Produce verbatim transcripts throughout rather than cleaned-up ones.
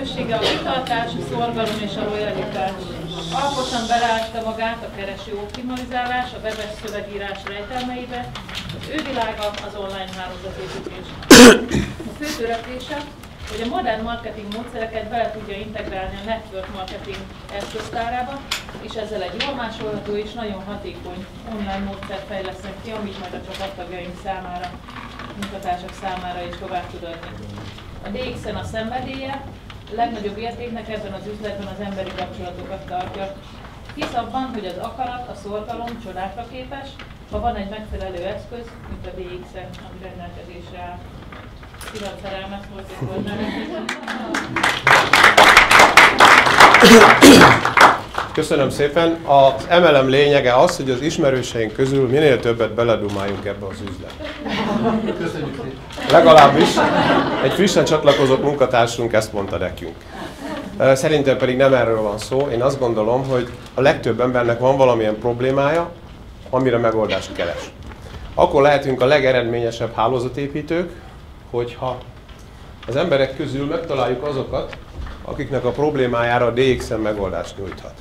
erőssége a kitartás, a szorgalom és a lojalitás. Alaposan beleásta magát a kereső optimalizálás, a webes szövegírás rejtelmeibe, az ő világa az online hálózatépítés. A fő törekvése, hogy a modern marketing módszereket bele tudja integrálni a network marketing eszköztárába, és ezzel egy jól másolható és nagyon hatékony online módszert fejleszteni ki, amit majd a csapattagjaink számára, munkatársak számára is tovább tud adni. A dé iksz-en a szenvedélye a legnagyobb értéknek ebben az üzletben az emberi kapcsolatokat tartja. Hisz abban, hogy az akarat, a szorgalom csodákra képes, ha van egy megfelelő eszköz, mint a dé iksz-en, ami rendelkezésre áll. Szívem szerelmet volt és volt Köszönöm szépen. Az em el em lényege az, hogy az ismerőseink közül minél többet beledumáljunk ebbe az üzletbe. Köszönjük szépen. Legalábbis egy frissen csatlakozott munkatársunk ezt mondta nekünk. Szerintem pedig nem erről van szó. Én azt gondolom, hogy a legtöbb embernek van valamilyen problémája, amire megoldást keres. Akkor lehetünk a legeredményesebb hálózatépítők, hogyha az emberek közül megtaláljuk azokat, akiknek a problémájára a dé iksz-en megoldást nyújthat.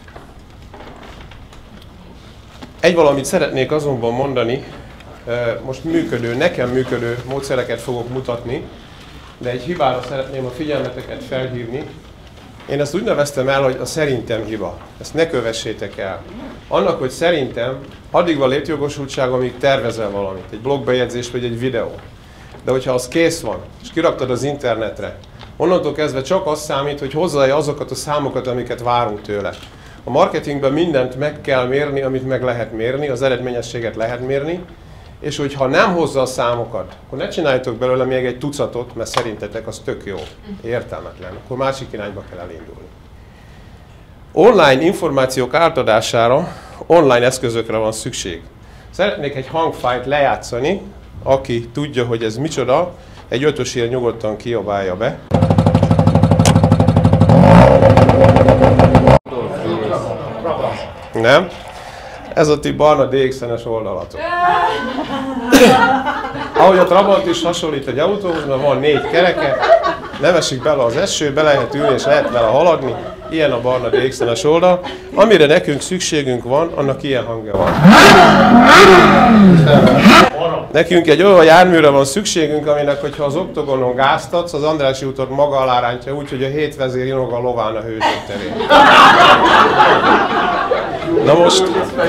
Egy valamit szeretnék azonban mondani, most működő, nekem működő módszereket fogok mutatni, de egy hibára szeretném a figyelmeteket felhívni. Én ezt úgy neveztem el, hogy a szerintem hiba. Ezt ne kövessétek el. Annak, hogy szerintem, addig van létjogosultság, amíg tervezel valamit, egy blogbejegyzés vagy egy videó. De hogyha az kész van, és kiraktad az internetre, onnantól kezdve csak az számít, hogy hozzáadja azokat a számokat, amiket várunk tőle. A marketingben mindent meg kell mérni, amit meg lehet mérni, az eredményességet lehet mérni, és hogyha nem hozza a számokat, akkor ne csináljatok belőle még egy tucatot, mert szerintetek az tök jó, értelmetlen, akkor másik irányba kell elindulni. Online információk átadására online eszközökre van szükség. Szeretnék egy hangfájlt lejátszani, aki tudja, hogy ez micsoda, egy ötösért nyugodtan kiabálja be. Nem? Ez a ti barna dé iksz-es oldalatok. Ahogy a Trabant is hasonlít egy autóhoz, mert van négy kereke, nem esik bele az eső, be lehet ülni és lehet vele haladni. Ilyen a barna dé iksz-es oldal. Amire nekünk szükségünk van, annak ilyen hangja van. Nekünk egy olyan járműre van szükségünk, aminek, hogyha az oktogonon gáztatsz, az Andrássy útot maga alá rántja úgy, hogy a hét vezér inog a lován a hősök terén. Na most,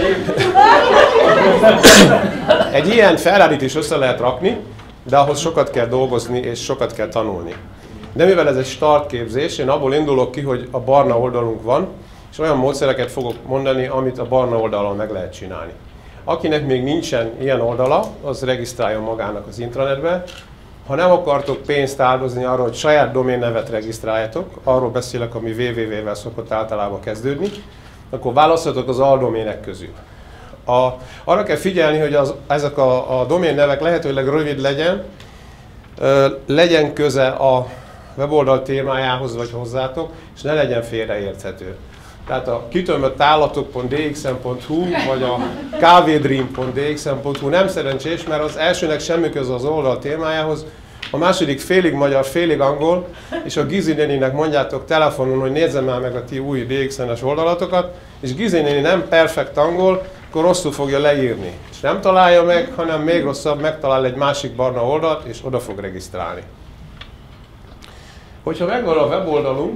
egy ilyen Ferrarit is össze lehet rakni, de ahhoz sokat kell dolgozni és sokat kell tanulni. De mivel ez egy startképzés, én abból indulok ki, hogy a barna oldalunk van, és olyan módszereket fogok mondani, amit a barna oldalon meg lehet csinálni. Akinek még nincsen ilyen oldala, az regisztráljon magának az intranetbe. Ha nem akartok pénzt áldozni arra, hogy saját doménnevet regisztráljatok, arról beszélek, ami double-u double-u double-vel szokott általában kezdődni, akkor választhatok az aldomének közül. A, arra kell figyelni, hogy az, ezek a, a doménnevek lehetőleg rövid legyen, ö, legyen köze a weboldal témájához vagy hozzátok, és ne legyen félreérthető. Tehát a kitömött állatok pont d x n pont h u vagy a kvédream pont d x n pont h u nem szerencsés, mert az elsőnek semmi köze az oldal témájához, a második félig magyar, félig angol, és a Gizi néninek mondjátok telefonon, hogy nézzem el meg a ti új dé iksz-es oldalatokat, és Gizi néni nem perfekt angol, akkor rosszul fogja leírni. És nem találja meg, hanem még rosszabb, megtalál egy másik barna oldalt, és oda fog regisztrálni. Hogyha megvan a weboldalunk,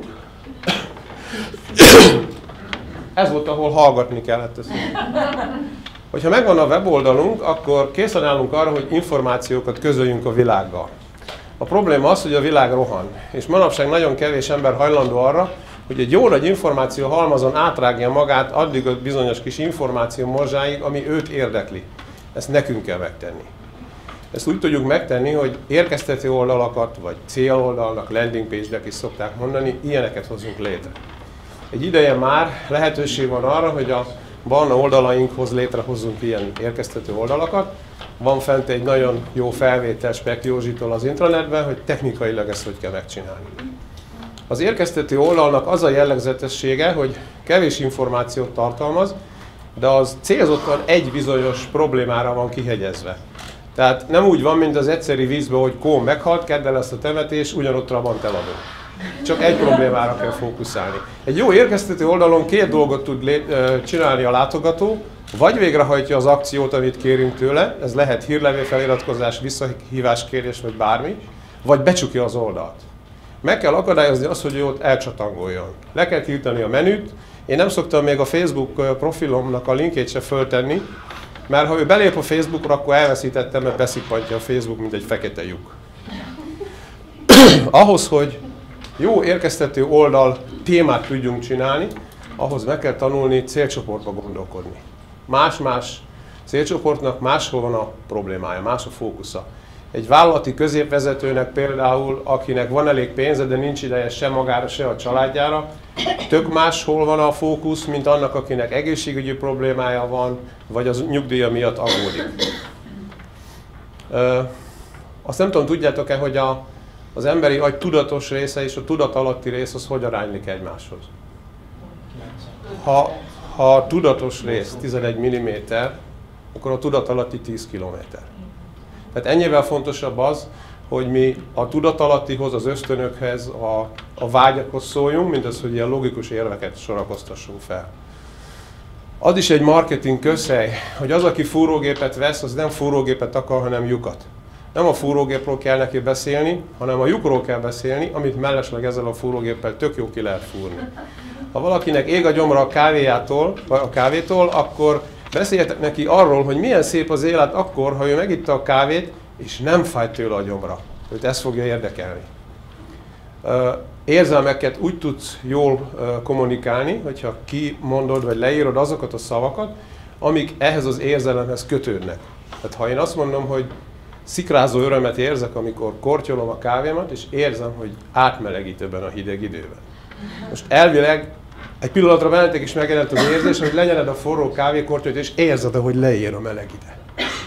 ez volt, ahol hallgatni kellett ezt. Hogyha megvan a weboldalunk, akkor készen állunk arra, hogy információkat közöljünk a világgal. A probléma az, hogy a világ rohan, és manapság nagyon kevés ember hajlandó arra, hogy egy jó nagy információ halmazon átrágja magát addig a bizonyos kis információ morzsáig, ami őt érdekli. Ezt nekünk kell megtenni. Ezt úgy tudjuk megtenni, hogy érkeztető oldalakat, vagy céloldalnak, landing page-nek is szokták mondani, ilyeneket hozzunk létre. Egy ideje már lehetőség van arra, hogy a barna oldalainkhoz létrehozzunk ilyen érkeztető oldalakat. Van fent egy nagyon jó felvétel Spek Józsitól az intranetben, hogy technikailag ezt hogy kell megcsinálni. Az érkeztető oldalnak az a jellegzetessége, hogy kevés információt tartalmaz, de az célzottan egy bizonyos problémára van kihegyezve. Tehát nem úgy van, mint az egyszeri vízben, hogy kó meghalt, kedd el ezt a temetés, ugyanott Trabant eladó. Csak egy problémára kell fókuszálni. Egy jó érkeztető oldalon két dolgot tud csinálni a látogató, vagy végrehajtja az akciót, amit kérünk tőle, ez lehet hírlevél feliratkozás, visszahívás kérés, vagy bármi, vagy becsukja az oldalt. Meg kell akadályozni azt, hogy ő ott elcsatangoljon. Le kell tiltani a menüt. Én nem szoktam még a Facebook profilomnak a linkjét se föltenni, mert ha ő belép a Facebookra, akkor elveszítettem, mert beszippantja a Facebook, mint egy fekete lyuk. Ahhoz, hogy jó érkeztető oldal témát tudjunk csinálni, ahhoz meg kell tanulni célcsoportba gondolkodni. Más-más célcsoportnak máshol van a problémája, más a fókusza. Egy vállalati középvezetőnek például, akinek van elég pénze, de nincs ideje se magára, se a családjára, tök máshol van a fókusz, mint annak, akinek egészségügyi problémája van, vagy az nyugdíja miatt aggódik. Ö, azt nem tudom, tudjátok-e, hogy a, az emberi agy tudatos része és a tudatalatti rész az hogy aránylik egymáshoz? Ha, ha a tudatos rész tizenegy milliméter, akkor a tudatalatti tíz kilométer. Tehát ennyivel fontosabb az, hogy mi a tudatalattihoz, az ösztönökhez, a, a vágyakhoz szóljunk, mint az, hogy ilyen logikus érveket sorakoztassunk fel. Az is egy marketing közhely, hogy az, aki fúrógépet vesz, az nem fúrógépet akar, hanem lyukat. Nem a fúrógépről kell neki beszélni, hanem a lyukról kell beszélni, amit mellesleg ezzel a fúrógéppel tök jó ki lehet fúrni. Ha valakinek ég a gyomra a kávéjától, vagy a kávétól, akkor beszéljetek neki arról, hogy milyen szép az élet akkor, ha ő megitta a kávét, és nem fáj tőle a gyomra. Őt ez fogja érdekelni. Érzelmeket úgy tudsz jól kommunikálni, hogyha kimondod, vagy leírod azokat a szavakat, amik ehhez az érzelemhez kötődnek. Tehát ha én azt mondom, hogy szikrázó örömet érzek, amikor kortyolom a kávémat, és érzem, hogy átmelegít ebben a hideg időben. Most elvileg egy pillanatra bennetek is megjelent az érzés, hogy lenyeled a forró kávékortyot, és érzed, hogy leér a meleg ide.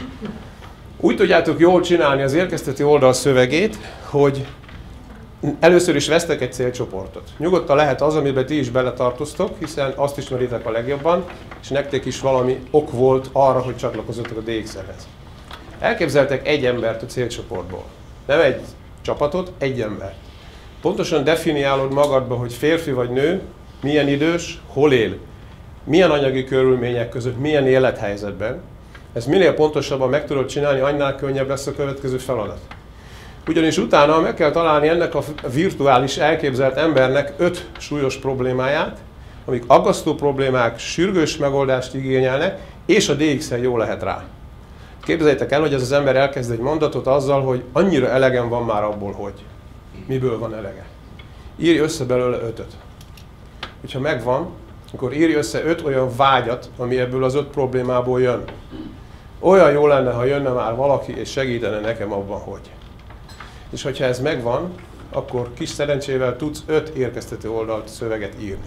Úgy tudjátok jól csinálni az érkeztető oldal szövegét, hogy először is vesztek egy célcsoportot. Nyugodtan lehet az, amiben ti is beletartoztok, hiszen azt ismeritek a legjobban, és nektek is valami ok volt arra, hogy csatlakozzatok a dé iksz el-hez. Elképzeltek egy embert a célcsoportból. Nem egy csapatot, egy embert. Pontosan definiálod magadba, hogy férfi vagy nő, milyen idős, hol él, milyen anyagi körülmények között, milyen élethelyzetben. Ez minél pontosabban meg tudod csinálni, annál könnyebb lesz a következő feladat. Ugyanis utána meg kell találni ennek a virtuális elképzelt embernek öt súlyos problémáját, amik aggasztó problémák, sürgős megoldást igényelnek, és a dé iksz el jó lehet rá. Képzeljétek el, hogy ez az ember elkezd egy mondatot azzal, hogy annyira elegem van már abból, hogy miből van elege. Írj össze belőle ötöt. Hogyha megvan, akkor írj össze öt olyan vágyat, ami ebből az öt problémából jön. Olyan jó lenne, ha jönne már valaki, és segítene nekem abban, hogy. És hogyha ez megvan, akkor kis szerencsével tudsz öt érkeztető oldalt szöveget írni.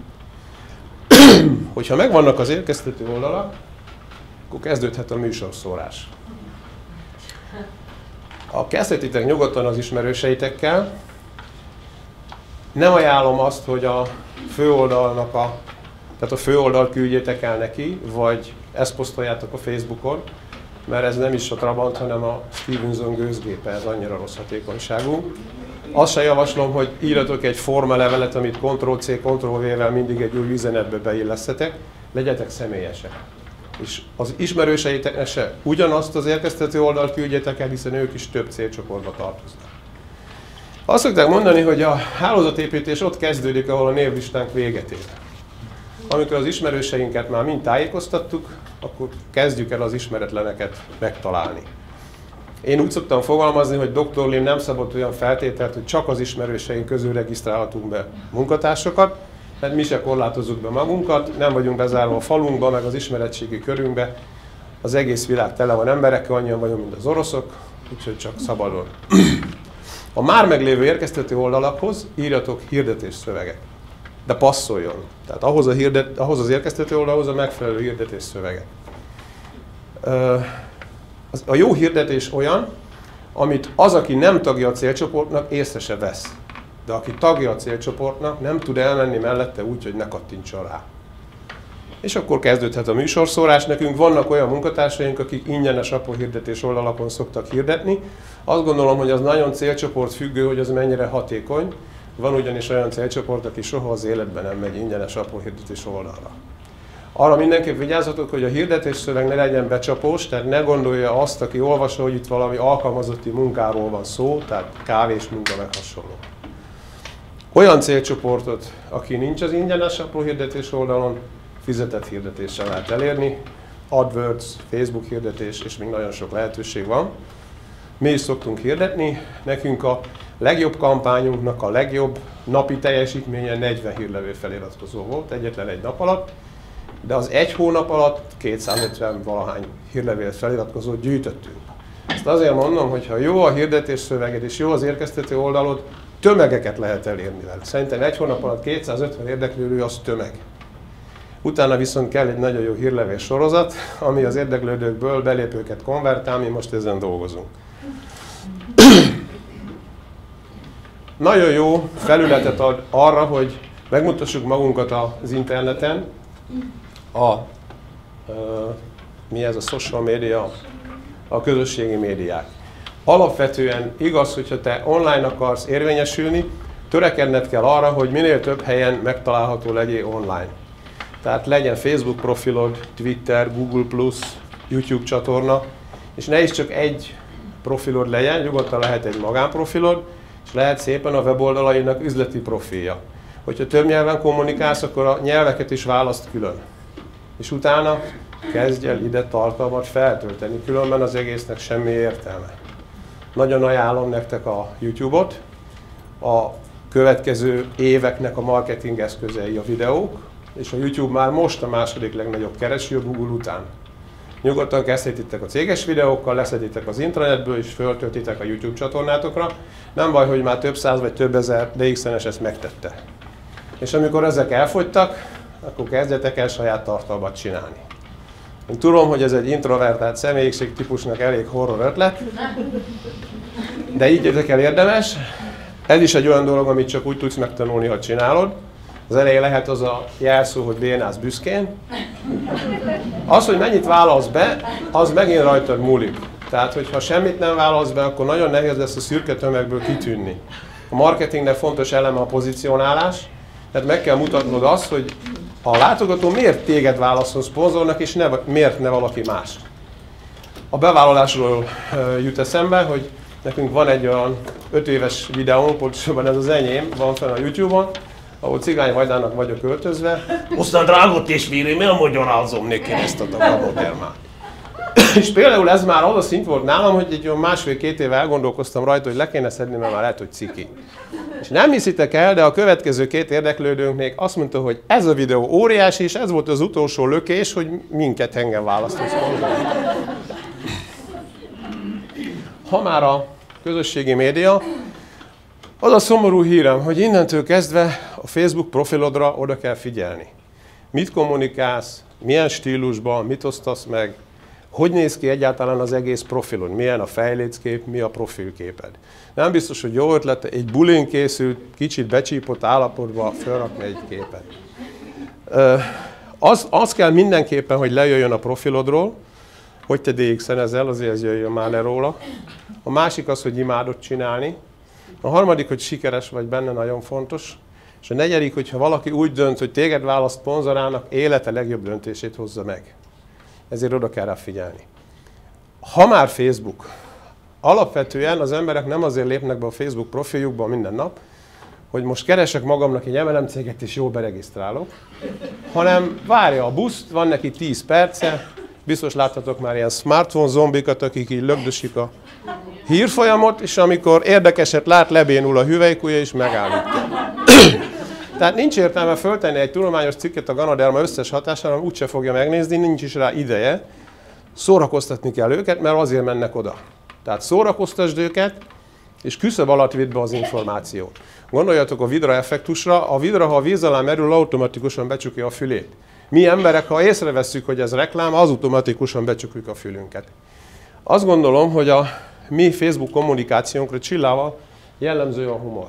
Hogyha megvannak az érkeztető oldalak, akkor kezdődhet a műsorszórás. Ha kezdhetitek nyugodtan az ismerőseitekkel, nem ajánlom azt, hogy a főoldalnak a, tehát a főoldalt küldjétek el neki, vagy ezt posztoljátok a Facebookon, mert ez nem is a Trabant, hanem a Stevenson gőzgépe, ez annyira rossz hatékonyságú. Azt se javaslom, hogy írjatok egy formalevelet, amit kontroll cé, kontroll vé-vel mindig egy új üzenetbe beillesztetek, legyetek személyesek. És az ismerőseiteknek se ugyanazt az érkeztető oldalt küldjetek el, hiszen ők is több célcsoportba tartoznak. Azt szokták mondani, hogy a hálózatépítés ott kezdődik, ahol a névlistánk véget ér. Amikor az ismerőseinket már mind tájékoztattuk, akkor kezdjük el az ismeretleneket megtalálni. Én úgy szoktam fogalmazni, hogy doktor Lim nem szabott olyan feltételt, hogy csak az ismerőseink közül regisztrálhatunk be munkatársakat, mert mi se korlátozzuk be magunkat, nem vagyunk bezárva a falunkba, meg az ismeretségi körünkbe. Az egész világ tele van emberekkel, annyian vagyunk, mint az oroszok, úgyhogy csak szabadon. A már meglévő érkeztető oldalakhoz írjatok hirdetés szöveget, de passzoljon. Tehát ahhoz, a hirdet, ahhoz az érkeztető oldalhoz a megfelelő hirdetés szöveget. A jó hirdetés olyan, amit az, aki nem tagja a célcsoportnak, észre se vesz. De aki tagja a célcsoportnak, nem tud elmenni mellette úgy, hogy ne kattintson rá. És akkor kezdődhet a műsorszórás. Nekünk vannak olyan munkatársaink, akik ingyenes apóhirdetés oldalakon szoktak hirdetni. Azt gondolom, hogy az nagyon célcsoport függő, hogy az mennyire hatékony. Van ugyanis olyan célcsoport, aki soha az életben nem megy ingyenes apró hirdetés oldalra. Arra mindenképp vigyázzatok, hogy a hirdetés szöveg ne legyen becsapós, tehát ne gondolja azt, aki olvasó, hogy itt valami alkalmazotti munkáról van szó, tehát kávés munka meg hasonló. Olyan célcsoportot, aki nincs az ingyenes apró hirdetés oldalon, fizetett hirdetéssel lehet elérni, AdWords, Facebook hirdetés, és még nagyon sok lehetőség van. Mi is szoktunk hirdetni, nekünk a legjobb kampányunknak a legjobb napi teljesítménye negyven hírlevő feliratkozó volt, egyetlen egy nap alatt, de az egy hónap alatt kétszázötven valahány hírlevél feliratkozót gyűjtöttünk. Ezt azért mondom, hogy ha jó a hirdetés szöveged és jó az érkeztető oldalod, tömegeket lehet elérni vele. Szerintem egy hónap alatt kétszázötven érdeklődő az tömeg. Utána viszont kell egy nagyon jó hírlevél sorozat, ami az érdeklődőkből belépőket konvertál, mi most ezen dolgozunk. Nagyon jó felületet ad arra, hogy megmutassuk magunkat az interneten, a, a mi ez a social media, a közösségi médiák. Alapvetően igaz, hogyha te online akarsz érvényesülni, törekedned kell arra, hogy minél több helyen megtalálható legyél online. Tehát legyen Facebook profilod, Twitter, Google plus, YouTube csatorna, és ne is csak egy profilod legyen, nyugodtan lehet egy magánprofilod, és lehet szépen a weboldalainak üzleti profilja. Hogyha több nyelven kommunikálsz, akkor a nyelveket is választ külön. És utána kezdj el ide tartalmat feltölteni, különben az egésznek semmi értelme. Nagyon ajánlom nektek a YouTube-ot, a következő éveknek a marketing eszközei a videók, és a YouTube már most a második legnagyobb kereső a Google után. Nyugodtan kezdhetitek a céges videókkal, leszeditek az intranetből és föltöltitek a YouTube csatornátokra. Nem baj, hogy már több száz vagy több ezer dé iksz en es ezt megtette. És amikor ezek elfogytak, akkor kezdjetek el saját tartalmat csinálni. Én tudom, hogy ez egy introvertált személyiségtípusnak elég horror ötlet, de így érdekel érdemes. Ez is egy olyan dolog, amit csak úgy tudsz megtanulni, ha csinálod. Az elején lehet az a jelszó, hogy bénász büszkén. Az, hogy mennyit válasz be, az megint rajtad múlik. Tehát, hogyha semmit nem válasz be, akkor nagyon nehéz lesz a szürke tömegből kitűnni. A marketingnek fontos eleme a pozicionálás, tehát meg kell mutatnod azt, hogy a látogató miért téged válaszol szponzornak, és ne, miért ne valaki más. A bevállalásról jut eszembe, hogy nekünk van egy olyan öt éves videón, pontosabban ez az enyém, van fenn a YouTube-on, ahol Cigány Vajdának vagyok öltözve. Aztán drága testvérem, elmagyarázom neki ezt a gabodermát. És például ez már az a szint volt nálam, hogy egy olyan másfél-két éve elgondolkoztam rajta, hogy le kéne szedni, mert már lehet, hogy ciki. És nem hiszitek el, de a következő két érdeklődőnknek azt mondta, hogy ez a videó óriási, és ez volt az utolsó lökés, hogy minket engem választott. Ha már a közösségi média, az a szomorú hírem, hogy innentől kezdve a Facebook profilodra oda kell figyelni. Mit kommunikálsz, milyen stílusban, mit osztasz meg, hogy néz ki egyáltalán az egész profilod, milyen a fejléckép, mi a profilképed. Nem biztos, hogy jó ötlet egy bulin készült, kicsit becsípott állapotban felrakni egy képet. Az, az kell mindenképpen, hogy lejöjjön a profilodról, hogy te dé iksz en-ezel, azért ez jöjjön már le róla. A másik az, hogy imádod csinálni. A harmadik, hogy sikeres vagy benne, nagyon fontos. És a negyedik, hogyha valaki úgy dönt, hogy téged választ szponzorának, élete legjobb döntését hozza meg. Ezért oda kell rá figyelni. Ha már Facebook, alapvetően az emberek nem azért lépnek be a Facebook profiljukba minden nap, hogy most keresek magamnak egy em el em céget és jól beregisztrálok, hanem várja a buszt, van neki tíz perce, biztos láthatok már ilyen smartphone zombikat, akik így lögdösik a hírfolyamot, és amikor érdekeset lát, lebénul a hüvelykúja és megállítja. Tehát nincs értelme föltenni egy tudományos cikket a Ganoderma összes hatására, úgyse fogja megnézni, nincs is rá ideje. Szórakoztatni kell őket, mert azért mennek oda. Tehát szórakoztasd őket, és küszöb alatt vidd be az információt. Gondoljatok a vidra effektusra, a vidra, ha a víz alá merül, automatikusan becsukja a fülét. Mi emberek, ha észrevesszük, hogy ez reklám, az automatikusan becsukjuk a fülünket. Azt gondolom, hogy a mi Facebook kommunikációnkra Csillával jellemző a humor.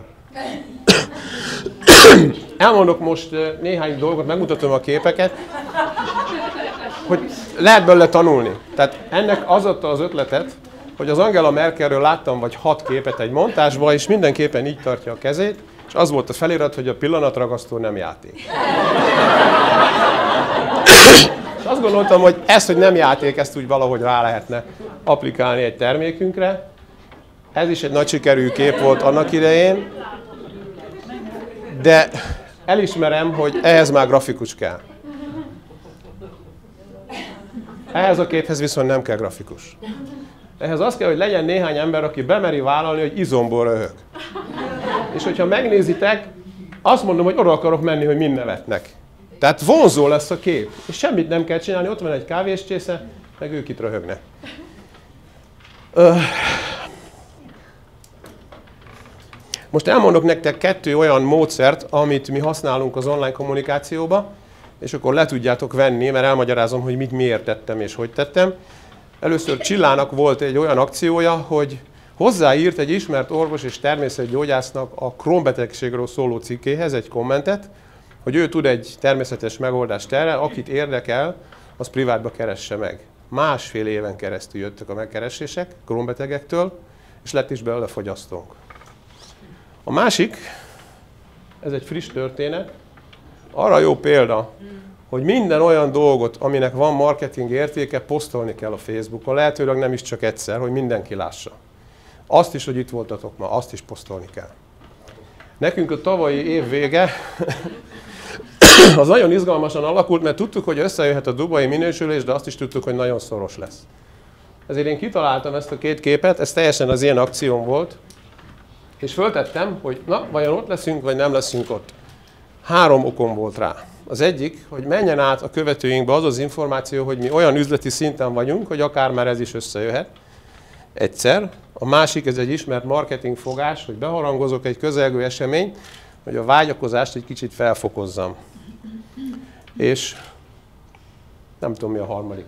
Elmondok most néhány dolgot, megmutatom a képeket, hogy lehet belőle tanulni. Tehát ennek az adta az ötletet, hogy az Angela Merkelről láttam vagy hat képet egy montásban, és mindenképpen így tartja a kezét, és az volt a felirat, hogy a pillanatragasztó nem játék. És azt gondoltam, hogy ezt, hogy nem játék, ezt úgy valahogy rá lehetne applikálni egy termékünkre. Ez is egy nagy sikerű kép volt annak idején, de elismerem, hogy ehhez már grafikus kell. Ehhez a képhez viszont nem kell grafikus. Ehhez az kell, hogy legyen néhány ember, aki bemeri vállalni, hogy izomból röhög. És hogyha megnézitek, azt mondom, hogy oda akarok menni, hogy mind nevetnek. Tehát vonzó lesz a kép. És semmit nem kell csinálni, ott van egy kávéscsésze, meg ők itt röhögnek. Most elmondok nektek kettő olyan módszert, amit mi használunk az online kommunikációba, és akkor le tudjátok venni, mert elmagyarázom, hogy mit miért tettem és hogy tettem. Először Csillának volt egy olyan akciója, hogy hozzáírt egy ismert orvos és természetgyógyásznak a Crohn-betegségről szóló cikkéhez egy kommentet, hogy ő tud egy természetes megoldást erre, akit érdekel, az privátba keresse meg. Másfél éven keresztül jöttek a megkeresések Crohn-betegektől, és lett is belőle fogyasztónk. A másik, ez egy friss történet, arra jó példa, hogy minden olyan dolgot, aminek van marketing értéke, posztolni kell a Facebookon, lehetőleg nem is csak egyszer, hogy mindenki lássa. Azt is, hogy itt voltatok ma, azt is posztolni kell. Nekünk a tavalyi év vége az nagyon izgalmasan alakult, mert tudtuk, hogy összejöhet a dubai minősülés, de azt is tudtuk, hogy nagyon szoros lesz. Ezért én kitaláltam ezt a két képet, ez teljesen az ilyen akcióm volt, és föltettem, hogy na, vajon ott leszünk, vagy nem leszünk ott. Három okom volt rá. Az egyik, hogy menjen át a követőinkbe az az információ, hogy mi olyan üzleti szinten vagyunk, hogy akár már ez is összejöhet egyszer. A másik, ez egy ismert marketing fogás, hogy beharangozok egy közelgő eseményt, hogy a vágyakozást egy kicsit felfokozzam. És nem tudom, mi a harmadik.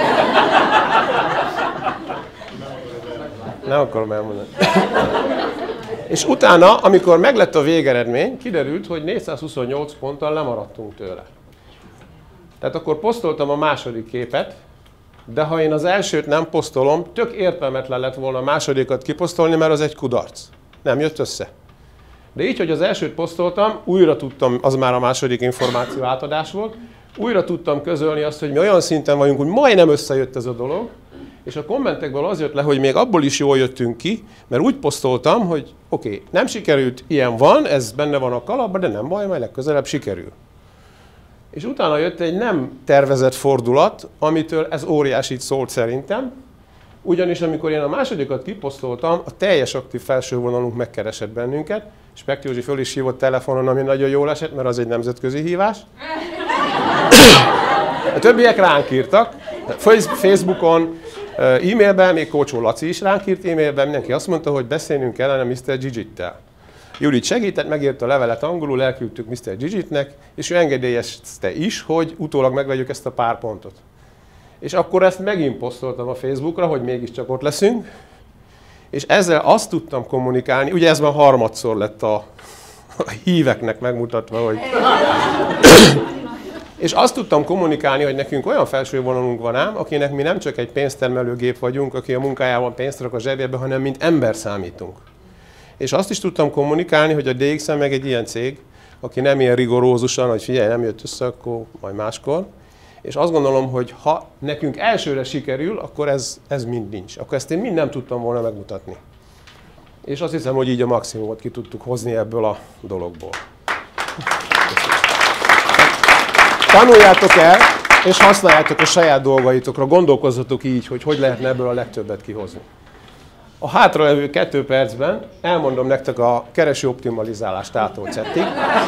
Nem akarom elmondani. És utána, amikor meglett a végeredmény, kiderült, hogy négyszázhuszonnyolc ponttal lemaradtunk tőle. Tehát akkor posztoltam a második képet, de ha én az elsőt nem posztolom, tök értelmetlen lett volna a másodikat kiposztolni, mert az egy kudarc. Nem jött össze. De így, hogy az elsőt posztoltam, újra tudtam, az már a második információ átadás volt, újra tudtam közölni azt, hogy mi olyan szinten vagyunk, hogy majdnem összejött ez a dolog, és a kommentekből az jött le, hogy még abból is jól jöttünk ki, mert úgy posztoltam, hogy oké, okay, nem sikerült, ilyen van, ez benne van a kalapban, de nem baj, majd legközelebb sikerül. És utána jött egy nem tervezett fordulat, amitől ez óriásit szólt szerintem, ugyanis amikor én a másodikat kiposztoltam, a teljes aktív felsővonalunk megkeresett bennünket, és Pekti Józsi föl is hívott telefonon, ami nagyon jól esett, mert az egy nemzetközi hívás. A többiek ránk írtak, Facebookon, e-mailben, még Kócsó Laci is ránk írt e-mailben, mindenki azt mondta, hogy beszélnünk kellene miszter Gigit-tel. Judit segített, megírta a levelet angolul, elküldtük miszter Gigitnek, és ő engedélyezte is, hogy utólag megvegyük ezt a pár pontot. És akkor ezt megint posztoltam a Facebookra, hogy mégiscsak ott leszünk, és ezzel azt tudtam kommunikálni, ugye ez már harmadszor lett a, a híveknek megmutatva, hogy... És azt tudtam kommunikálni, hogy nekünk olyan felsővonalunk van ám, akinek mi nem csak egy pénztermelőgép vagyunk, aki a munkájában pénzt rak a zsebébe, hanem mint ember számítunk. És azt is tudtam kommunikálni, hogy a dé iksz em meg egy ilyen cég, aki nem ilyen rigorózusan, hogy figyelj, nem jött össze, akkor majd máskor. És azt gondolom, hogy ha nekünk elsőre sikerül, akkor ez, ez mind nincs. Akkor ezt én mind nem tudtam volna megmutatni. És azt hiszem, hogy így a maximumot ki tudtuk hozni ebből a dologból. Tanuljátok el, és használjátok a saját dolgaitokra, gondolkozzatok így, hogy hogy lehetne ebből a legtöbbet kihozni. A hátralevő kettő percben elmondom nektek a kereső optimalizálást A-tól Z-ig.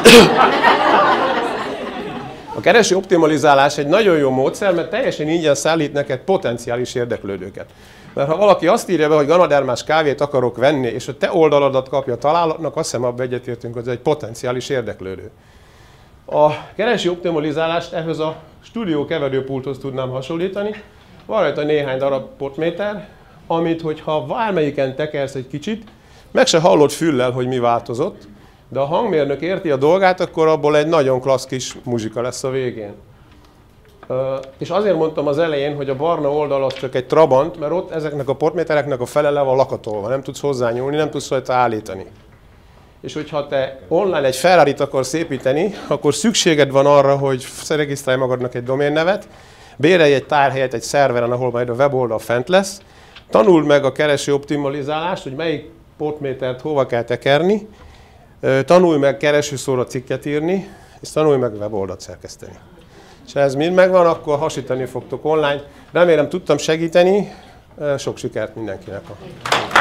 A kereső optimalizálás egy nagyon jó módszer, mert teljesen ingyen szállít neked potenciális érdeklődőket. Mert ha valaki azt írja be, hogy ganadermás kávét akarok venni, és a te oldaladat kapja találatnak, azt hiszem abban egyetértünk, hogy ez egy potenciális érdeklődő. A kereső optimalizálást ehhez a stúdió keverőpulthoz tudnám hasonlítani. Van rajta néhány darab potméter, amit, hogyha bármelyiken tekersz egy kicsit, meg se hallod füllel, hogy mi változott, de a hangmérnök érti a dolgát, akkor abból egy nagyon klassz kis muzsika lesz a végén. És azért mondtam az elején, hogy a barna oldal az csak egy trabant, mert ott ezeknek a potmétereknek a fele le van lakatolva, nem tudsz hozzányúlni, nem tudsz rajta állítani. és hogyha te online egy Ferrarit akarsz építeni, akkor szükséged van arra, hogy regisztrálj magadnak egy doménnevet, bérelj egy tárhelyet egy szerveren, ahol majd a weboldal fent lesz, tanuld meg a kereső optimalizálást, hogy melyik portmétert hova kell tekerni, tanulj meg keresőszóra cikket írni, és tanulj meg weboldalt szerkeszteni. És ha ez mind megvan, akkor hasítani fogtok online. Remélem tudtam segíteni, sok sikert mindenkinek.